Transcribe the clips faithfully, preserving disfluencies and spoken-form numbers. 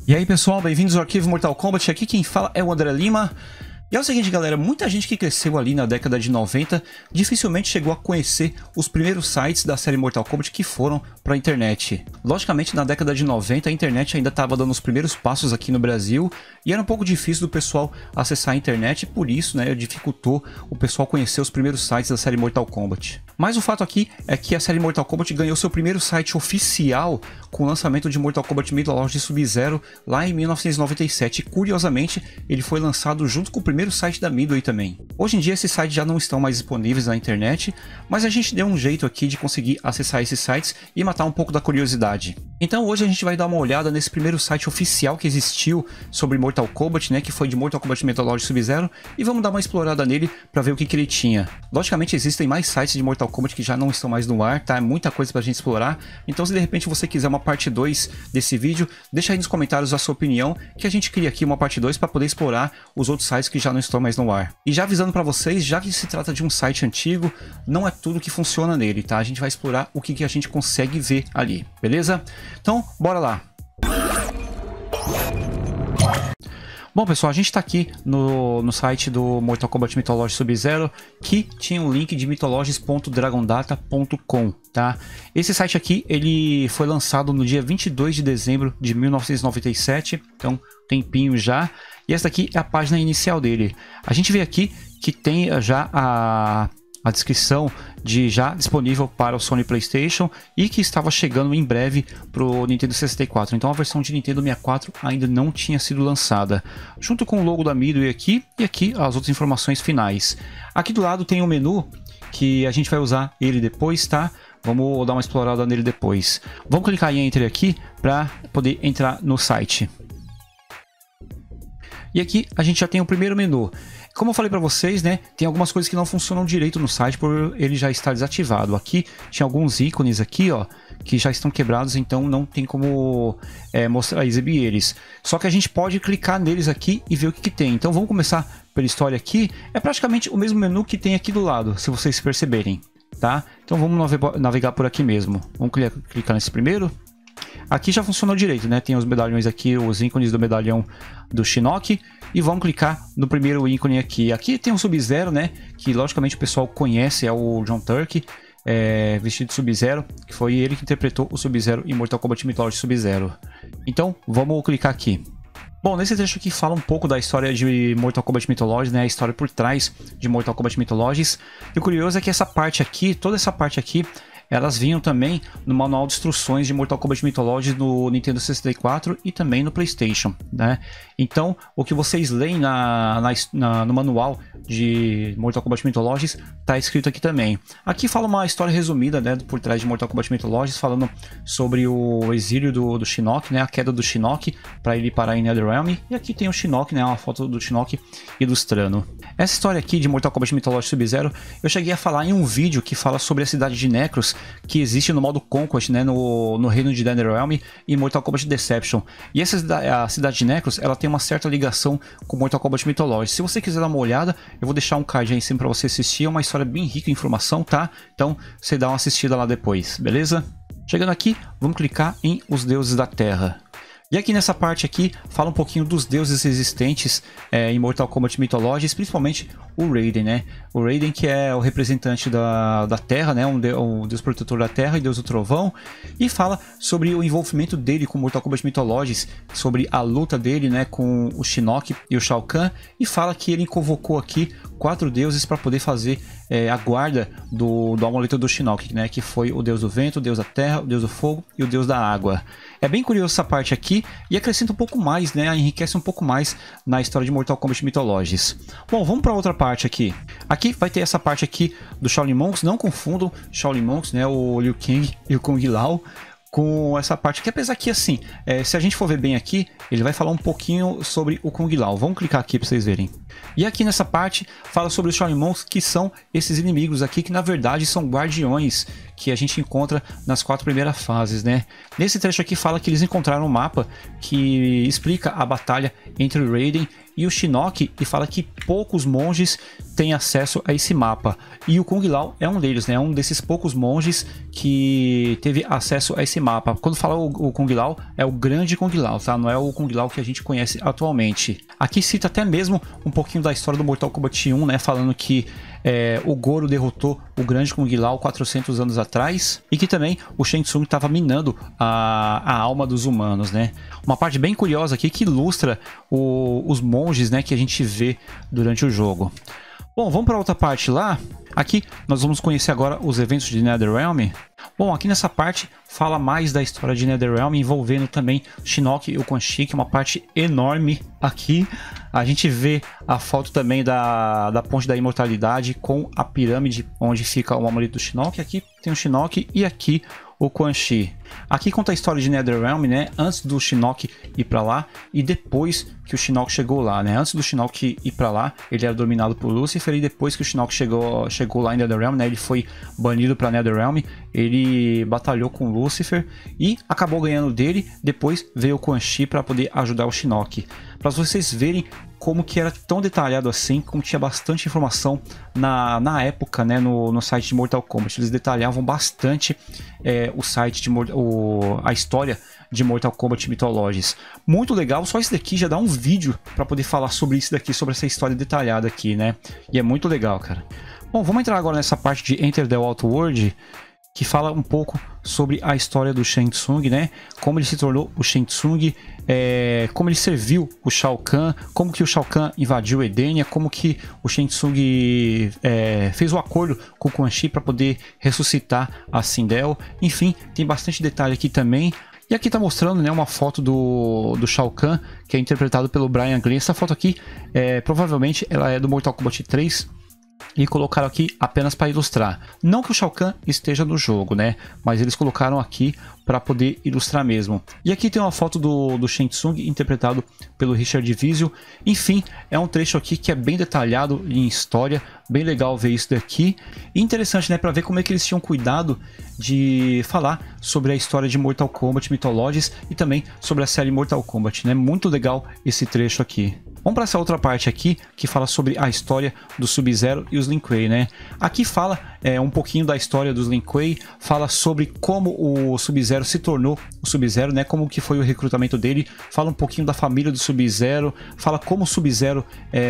E aí pessoal, bem-vindos ao Arquivo Mortal Kombat, aqui quem fala é o André Lima. E é o seguinte galera, muita gente que cresceu ali na década de noventa dificilmente chegou a conhecer os primeiros sites da série Mortal Kombat que foram para a internet. Logicamente na década de noventa a internet ainda estava dando os primeiros passos aqui no Brasil e era um pouco difícil do pessoal acessar a internet e por isso né, dificultou o pessoal conhecer os primeiros sites da série Mortal Kombat. Mas o fato aqui é que a série Mortal Kombat ganhou seu primeiro site oficial com o lançamento de Mortal Kombat Mythology Sub-Zero lá em mil novecentos e noventa e sete e curiosamente ele foi lançado junto com o primeiro site da Midway também. Hoje em dia esses sites já não estão mais disponíveis na internet, mas a gente deu um jeito aqui de conseguir acessar esses sites e matar um pouco da curiosidade. Então hoje a gente vai dar uma olhada nesse primeiro site oficial que existiu sobre Mortal Kombat, né, que foi de Mortal Kombat Mythology Sub-Zero, e vamos dar uma explorada nele para ver o que, que ele tinha. Logicamente existem mais sites de Mortal Kombat que já não estão mais no ar, tá? É muita coisa pra gente explorar, então se de repente você quiser uma parte dois desse vídeo, deixa aí nos comentários a sua opinião, que a gente cria aqui uma parte dois para poder explorar os outros sites que já não estão mais no ar. E já avisando para vocês, já que se trata de um site antigo, não é tudo que funciona nele, tá? A gente vai explorar o que, que a gente consegue ver ali, beleza? Então, bora lá! Bom pessoal, a gente está aqui no, no site do Mortal Kombat Mythology Sub-Zero, que tinha um link de mythologies ponto dragondata ponto com, tá? Esse site aqui, ele foi lançado no dia vinte e dois de dezembro de mil novecentos e noventa e sete, então tempinho já. E essa aqui é a página inicial dele. A gente vê aqui que tem já a... a descrição de já disponível para o Sony PlayStation e que estava chegando em breve para o Nintendo sessenta e quatro. Então a versão de Nintendo sessenta e quatro ainda não tinha sido lançada. Junto com o logo da Midway aqui e aqui as outras informações finais. Aqui do lado tem um menu que a gente vai usar ele depois, tá? Vamos dar uma explorada nele depois. Vamos clicar em Enter aqui para poder entrar no site. E aqui a gente já tem o primeiro menu. Como eu falei para vocês, né, tem algumas coisas que não funcionam direito no site por ele já estar desativado. Aqui tinha alguns ícones aqui, ó, que já estão quebrados, então não tem como é, mostrar, exibir eles. Só que a gente pode clicar neles aqui e ver o que, que tem. Então vamos começar pela história aqui. É praticamente o mesmo menu que tem aqui do lado, se vocês perceberem, tá? Então vamos navegar por aqui mesmo. Vamos clicar nesse primeiro. Aqui já funcionou direito, né? Tem os medalhões aqui, os ícones do medalhão do Shinnok. E vamos clicar no primeiro ícone aqui. Aqui tem o Sub-Zero, né? Que logicamente o pessoal conhece, é o John Turk, é, vestido de Sub-Zero, que foi ele que interpretou o Sub-Zero em Mortal Kombat Mythology Sub-Zero. Então, vamos clicar aqui. Bom, nesse trecho aqui fala um pouco da história de Mortal Kombat Mythology, né? A história por trás de Mortal Kombat Mythologies. E o curioso é que essa parte aqui, toda essa parte aqui, elas vinham também no manual de instruções de Mortal Kombat Mythology no Nintendo sessenta e quatro e também no PlayStation, né? Então, o que vocês leem na, na, na, no manual de Mortal Kombat Mythology está escrito aqui também. Aqui fala uma história resumida, né, por trás de Mortal Kombat Mythology, falando sobre o exílio do, do Shinnok, né, a queda do Shinnok para ele parar em Netherrealm. E aqui tem o Shinnok, né, uma foto do Shinnok ilustrando. Essa história aqui de Mortal Kombat Mythology Sub-Zero, eu cheguei a falar em um vídeo que fala sobre a cidade de Necros, que existe no modo Conquest, né, no, no reino de Netherrealm e Mortal Kombat Deception. E essa a cidade de Necros, ela tem uma certa ligação com Mortal Kombat Mythology. Se você quiser dar uma olhada, eu vou deixar um card aí em cima para você assistir. É uma história bem rica em informação, tá? Então você dá uma assistida lá depois, beleza? Chegando aqui, vamos clicar em Os Deuses da Terra. E aqui nessa parte aqui, fala um pouquinho dos deuses existentes é, em Mortal Kombat Mythology, principalmente o Raiden, né? O Raiden que é o representante da, da Terra, né? Um, de, um deus protetor da Terra e deus do Trovão. E fala sobre o envolvimento dele com Mortal Kombat Mythology, sobre a luta dele, né, com o Shinnok e o Shao Kahn. E fala que ele convocou aqui quatro deuses para poder fazer é, a guarda do, do amuleto do Shinnok, né? Que foi o deus do vento, o deus da terra, o deus do fogo e o deus da água. É bem curioso essa parte aqui e acrescenta um pouco mais, né? Enriquece um pouco mais na história de Mortal Kombat Mythologies. Bom, vamos para outra parte aqui. Aqui vai ter essa parte aqui do Shaolin Monks. Não confundam Shaolin Monks, né? O Liu Kang e o Kung Lao com essa parte aqui, apesar que assim, é, se a gente for ver bem aqui, ele vai falar um pouquinho sobre o Kung Lao. Vamos clicar aqui para vocês verem. E aqui nessa parte fala sobre os Shaolin Monks, que são esses inimigos aqui, que na verdade são guardiões que a gente encontra nas quatro primeiras fases, né? Nesse trecho aqui fala que eles encontraram um mapa que explica a batalha entre o Raiden e o Shinnok e fala que poucos monges têm acesso a esse mapa. E o Kung Lao é um deles, né? É um desses poucos monges que teve acesso a esse mapa. Quando fala o, o Kung Lao, é o grande Kung Lao, tá? Não é o Kung Lao que a gente conhece atualmente. Aqui cita até mesmo um pouquinho da história do Mortal Kombat um, né? Falando que é, o Goro derrotou o grande Kung Lao quatrocentos anos atrás e que também o Shang Tsung estava minando a, a alma dos humanos, né? Uma parte bem curiosa aqui que ilustra o, os monges, né, que a gente vê durante o jogo. Bom, vamos para outra parte lá. Aqui nós vamos conhecer agora os eventos de NetherRealm. Bom, aqui nessa parte fala mais da história de NetherRealm, envolvendo também Shinnok e o Quan Chi, que é uma parte enorme. Aqui a gente vê a foto também da, da Ponte da Imortalidade com a pirâmide onde fica o amuleto do Shinnok. Aqui tem o Shinnok e aqui o Quan Chi. Aqui conta a história de NetherRealm, né? Antes do Shinnok ir para lá e depois que o Shinnok chegou lá, né? Antes do Shinnok ir para lá, ele era dominado por Lucifer e depois que o Shinnok chegou, chegou lá em NetherRealm, né? Ele foi banido para NetherRealm, ele batalhou com Lucifer e acabou ganhando dele. Depois veio o Quan Chi para poder ajudar o Shinnok. Para vocês verem como que era tão detalhado assim, como tinha bastante informação na, na época, né, no, no site de Mortal Kombat. Eles detalhavam bastante é, o site de o, a história de Mortal Kombat Mythologies. Muito legal, só esse daqui já dá um vídeo para poder falar sobre isso daqui, sobre essa história detalhada aqui, né? E é muito legal, cara. Bom, vamos entrar agora nessa parte de Enter the Outworld, que fala um pouco sobre a história do Shang Tsung, né? Como ele se tornou o Shang Tsung, é, como ele serviu o Shao Kahn, como que o Shao Kahn invadiu Edenia, como que o Shang Tsung é, fez o acordo com o Quan Chi para poder ressuscitar a Sindel. Enfim, tem bastante detalhe aqui também. E aqui está mostrando, né, uma foto do, do Shao Kahn, que é interpretado pelo Brian Glenn. Essa foto aqui, é, provavelmente, ela é do Mortal Kombat três. E colocaram aqui apenas para ilustrar. Não que o Shao Kahn esteja no jogo, né? Mas eles colocaram aqui para poder ilustrar mesmo. E aqui tem uma foto do, do Shang Tsung interpretado pelo Richard Vizio. Enfim, é um trecho aqui que é bem detalhado em história. Bem legal ver isso daqui. E interessante, né? Para ver como é que eles tinham cuidado de falar sobre a história de Mortal Kombat Mythologies e também sobre a série Mortal Kombat, né? Muito legal esse trecho aqui. Vamos para essa outra parte aqui, que fala sobre a história do Sub-Zero e os Lin Kuei, né? Aqui fala é, um pouquinho da história dos Lin Kuei, fala sobre como o Sub-Zero se tornou o Sub-Zero, né? Como que foi o recrutamento dele, fala um pouquinho da família do Sub-Zero, fala como o Sub-Zero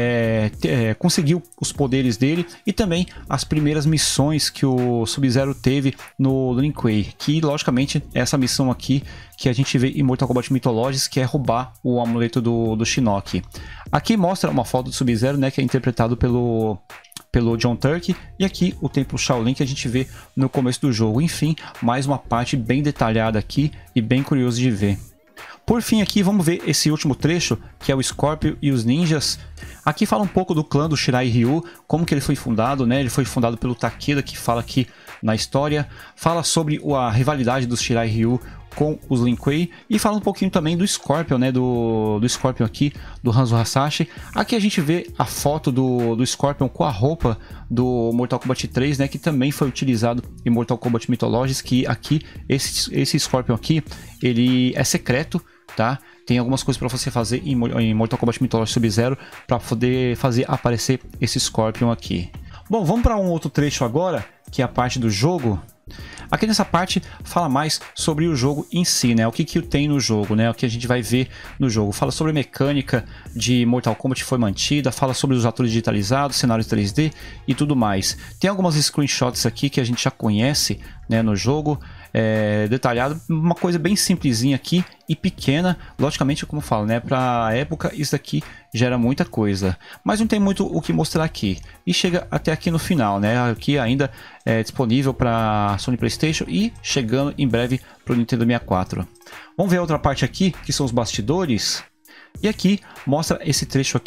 é, é, conseguiu os poderes dele e também as primeiras missões que o Sub-Zero teve no Lin Kuei, que logicamente é essa missão aqui que a gente vê em Mortal Kombat Mythologies, que é roubar o amuleto do, do Shinnok. Aqui mostra uma foto do Sub-Zero, né, que é interpretado pelo, pelo John Turk, e aqui o templo Shaolin que a gente vê no começo do jogo. Enfim, mais uma parte bem detalhada aqui e bem curioso de ver. Por fim aqui vamos ver esse último trecho, que é o Scorpio e os ninjas. Aqui fala um pouco do clã do Shirai Ryu, como que ele foi fundado, né? Ele foi fundado pelo Takeda, que fala aqui na história. Fala sobre a rivalidade dos Shirai Ryu com os Lin Kuei e fala um pouquinho também do Scorpion, né, do, do Scorpion aqui, do Hanzo Hasashi. Aqui a gente vê a foto do, do Scorpion com a roupa do Mortal Kombat três, né, que também foi utilizado em Mortal Kombat Mythologies, que aqui, esse, esse Scorpion aqui, ele é secreto, tá? Tem algumas coisas para você fazer em, em Mortal Kombat Mythologies Sub-Zero para poder fazer aparecer esse Scorpion aqui. Bom, vamos para um outro trecho agora, que é a parte do jogo. Aqui nessa parte fala mais sobre o jogo em si, né? O que que tem no jogo, né? O que a gente vai ver no jogo. Fala sobre a mecânica de Mortal Kombat que foi mantida, fala sobre os atores digitalizados, cenários três D e tudo mais. Tem algumas screenshots aqui que a gente já conhece, né, no jogo. É, detalhado, uma coisa bem simplesinha aqui e pequena, logicamente, como eu falo, né, para a época isso daqui gera muita coisa, mas não tem muito o que mostrar aqui e chega até aqui no final, né, aqui ainda é disponível para Sony PlayStation e chegando em breve para o Nintendo sessenta e quatro. Vamos ver a outra parte aqui, que são os bastidores. E aqui mostra esse trecho aqui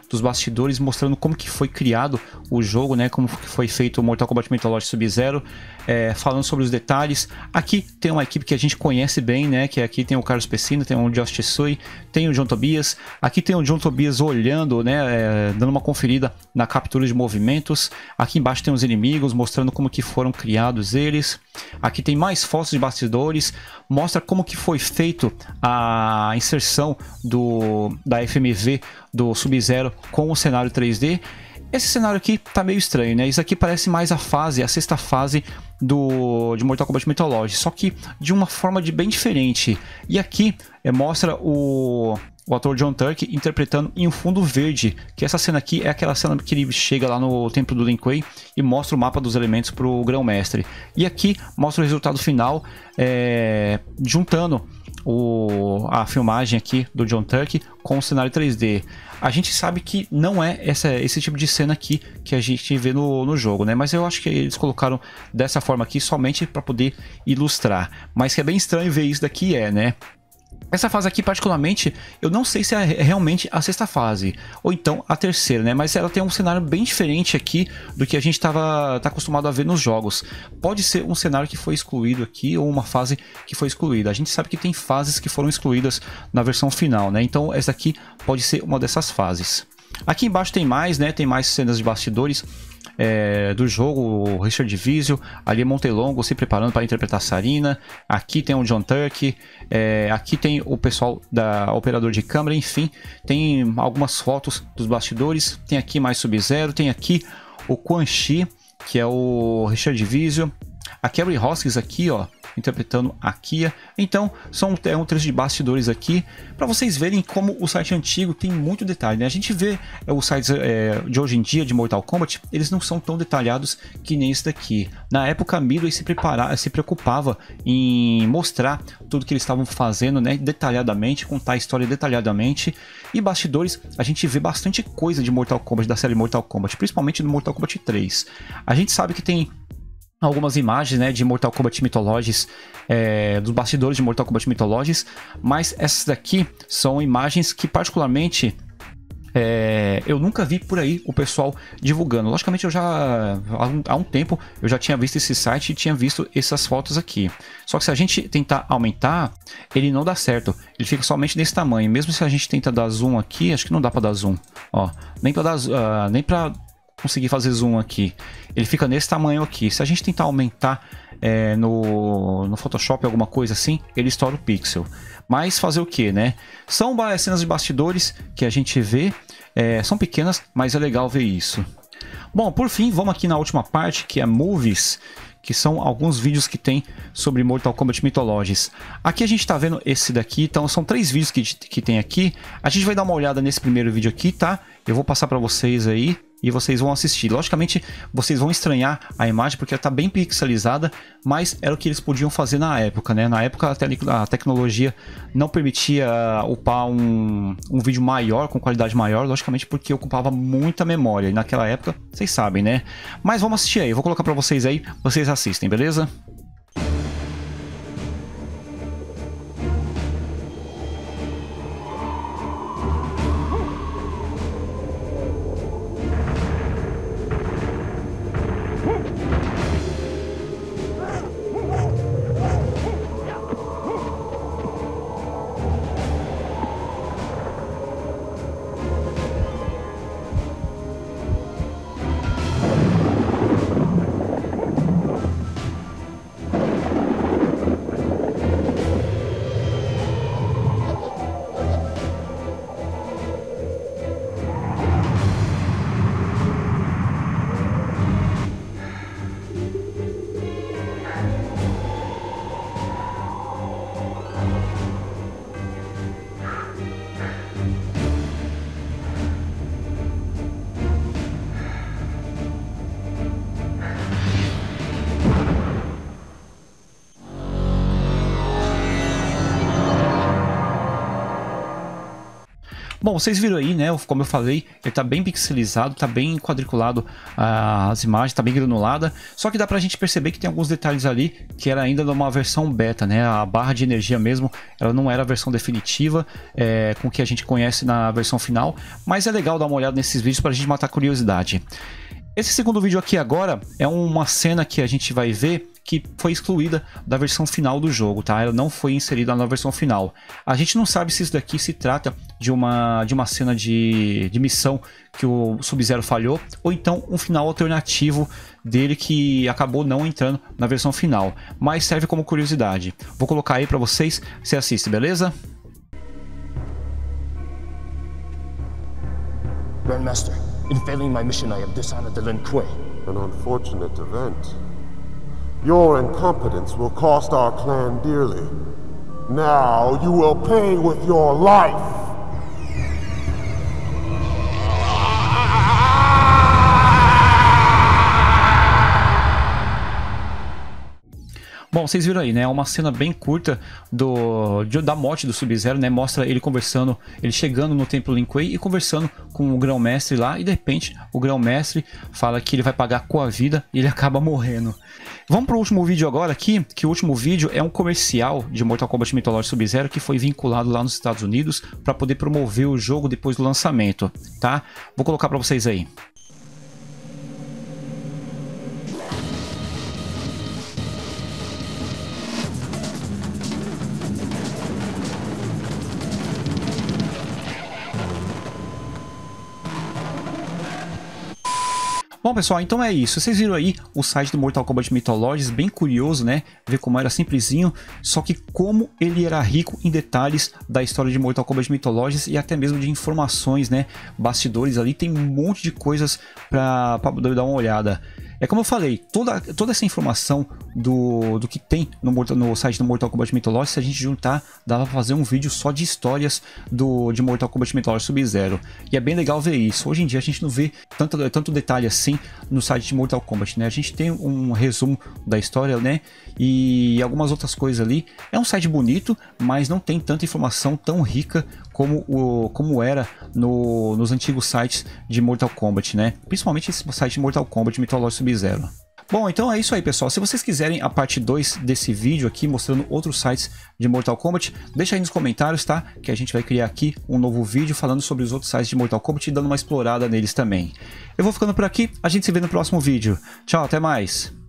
dos bastidores, mostrando como que foi criado o jogo, né? Como que foi feito o Mortal Kombat Mythology Sub-Zero, é, falando sobre os detalhes. Aqui tem uma equipe que a gente conhece bem, né? Que aqui tem o Carlos Pessina, tem o Josh Tsui, tem o John Tobias. Aqui tem o John Tobias olhando, né? É, dando uma conferida na captura de movimentos. Aqui embaixo tem os inimigos, mostrando como que foram criados eles. Aqui tem mais fotos de bastidores, mostra como que foi feito a inserção do, da F M V do Sub-Zero com o cenário três D. Esse cenário aqui tá meio estranho, né? Isso aqui parece mais a fase, a sexta fase do, de Mortal Kombat Mythology, só que de uma forma de bem diferente. E aqui é, mostra o... o ator John Turk interpretando em um fundo verde, que essa cena aqui é aquela cena que ele chega lá no templo do Lin Kuei e mostra o mapa dos elementos para o Grão-Mestre. E aqui mostra o resultado final, é, juntando o, a filmagem aqui do John Turk com o cenário três D. A gente sabe que não é essa, esse tipo de cena aqui que a gente vê no, no jogo, né? Mas eu acho que eles colocaram dessa forma aqui somente para poder ilustrar. Mas que é bem estranho ver isso daqui, é, né? Essa fase aqui, particularmente, eu não sei se é realmente a sexta fase, ou então a terceira, né? Mas ela tem um cenário bem diferente aqui do que a gente estava tá acostumado a ver nos jogos. Pode ser um cenário que foi excluído aqui, ou uma fase que foi excluída. A gente sabe que tem fases que foram excluídas na versão final, né? Então essa aqui pode ser uma dessas fases. Aqui embaixo tem mais, né? Tem mais cenas de bastidores. É, do jogo, o Richard Vizio, ali Montelongo se preparando para interpretar a Sareena. Aqui tem o John Turk, é, aqui tem o pessoal da operador de câmera, enfim, tem algumas fotos dos bastidores. Tem aqui mais Sub-Zero, tem aqui o Quan Chi, que é o Richard Vizio. A Kerry Hoskins aqui, ó, interpretando a Kia. Então, são é um trecho de bastidores aqui, para vocês verem como o site antigo tem muito detalhe, né? A gente vê é, os sites é, de hoje em dia de Mortal Kombat, eles não são tão detalhados que nem esse daqui. Na época, a Midway se, preparava, se preocupava em mostrar tudo que eles estavam fazendo, né, detalhadamente, contar a história detalhadamente. E bastidores, a gente vê bastante coisa de Mortal Kombat, da série Mortal Kombat, principalmente do Mortal Kombat três. A gente sabe que tem algumas imagens, né, de Mortal Kombat Mythologies, é, dos bastidores de Mortal Kombat Mythologies, mas essas daqui são imagens que particularmente é, eu nunca vi por aí o pessoal divulgando. Logicamente eu já há um, há um tempo eu já tinha visto esse site e tinha visto essas fotos aqui. Só que se a gente tentar aumentar, ele não dá certo. Ele fica somente desse tamanho. Mesmo se a gente tenta dar zoom aqui, acho que não dá para dar zoom. Ó, nem para dar, uh, nem para conseguir fazer zoom aqui. Ele fica nesse tamanho aqui. Se a gente tentar aumentar é, no, no Photoshop alguma coisa assim, ele estoura o pixel. Mas fazer o que, né? São cenas de bastidores que a gente vê, é, são pequenas, mas é legal ver isso. Bom, por fim, vamos aqui na última parte, que é Movies, que são alguns vídeos que tem sobre Mortal Kombat Mythologies. Aqui a gente está vendo esse daqui, então são três vídeos que, que tem aqui. A gente vai dar uma olhada nesse primeiro vídeo aqui, tá? Eu vou passar para vocês aí e vocês vão assistir. Logicamente, vocês vão estranhar a imagem porque ela está bem pixelizada, mas era o que eles podiam fazer na época, né? Na época a, te a tecnologia não permitia upar um, um vídeo maior, com qualidade maior, logicamente porque ocupava muita memória. E naquela época, vocês sabem, né? Mas vamos assistir aí, eu vou colocar para vocês aí, vocês assistem, beleza? Bom, vocês viram aí, né? Como eu falei, ele tá bem pixelizado, tá bem quadriculado, uh, as imagens, tá bem granulada. Só que dá pra gente perceber que tem alguns detalhes ali que era ainda numa versão beta, né? A barra de energia mesmo, ela não era a versão definitiva, é, com o que a gente conhece na versão final. Mas é legal dar uma olhada nesses vídeos pra gente matar a curiosidade. Esse segundo vídeo aqui agora é uma cena que a gente vai ver que foi excluída da versão final do jogo, tá? Ela não foi inserida na versão final. A gente não sabe se isso daqui se trata de uma, de uma cena de, de missão que o Sub-Zero falhou, ou então um final alternativo dele que acabou não entrando na versão final. Mas serve como curiosidade. Vou colocar aí pra vocês, você assiste, beleza? Grandmaster, in failing my mission I have dishonored the Lin Kuei. An unfortunate event. Your incompetence will cost our clan dearly. Now you will pay with your life! Bom, vocês viram aí, né? É uma cena bem curta do, de, da morte do Sub-Zero, né? Mostra ele conversando, ele chegando no Templo Lin Kuei e conversando com o Grão-Mestre lá. E de repente, o Grão-Mestre fala que ele vai pagar com a vida e ele acaba morrendo. Vamos para o último vídeo agora aqui, que o último vídeo é um comercial de Mortal Kombat Mythology Sub-Zero que foi vinculado lá nos Estados Unidos para poder promover o jogo depois do lançamento, tá? Vou colocar para vocês aí. Bom, pessoal, então é isso. Vocês viram aí o site do Mortal Kombat Mythologies, bem curioso, né? Ver como era simplesinho, só que como ele era rico em detalhes da história de Mortal Kombat Mythologies e até mesmo de informações, né? Bastidores ali, tem um monte de coisas para poder dar uma olhada. É como eu falei, toda, toda essa informação do, do que tem no, no site do Mortal Kombat Mythologies, se a gente juntar, dava pra fazer um vídeo só de histórias do, de Mortal Kombat Mythologies Sub-Zero. E é bem legal ver isso. Hoje em dia a gente não vê tanto, tanto detalhe assim no site de Mortal Kombat, né? A gente tem um resumo da história, né? E algumas outras coisas ali. É um site bonito, mas não tem tanta informação tão rica como, o, como era no, nos antigos sites de Mortal Kombat, né? Principalmente esse site de Mortal Kombat Mythologies Sub-Zero. Bom, então é isso aí, pessoal. Se vocês quiserem a parte dois desse vídeo aqui, mostrando outros sites de Mortal Kombat, deixa aí nos comentários, tá? Que a gente vai criar aqui um novo vídeo falando sobre os outros sites de Mortal Kombat e dando uma explorada neles também. Eu vou ficando por aqui, a gente se vê no próximo vídeo. Tchau, até mais!